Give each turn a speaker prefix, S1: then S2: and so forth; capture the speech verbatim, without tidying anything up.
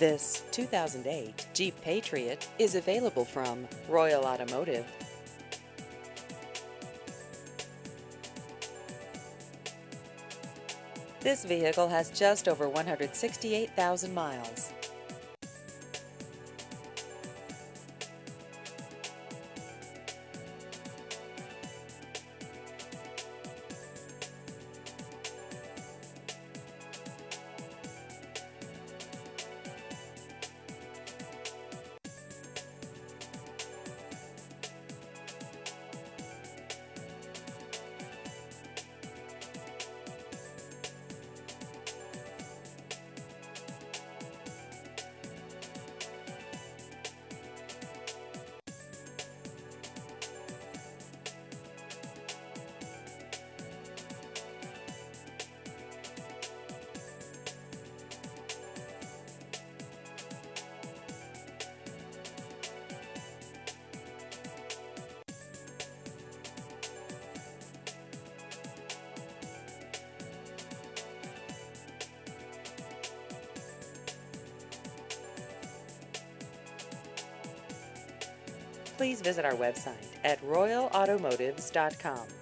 S1: This two thousand eight Jeep Patriot is available from Royal Automotive. This vehicle has just over one hundred sixty-eight thousand miles. Please visit our website at royal automotives dot com.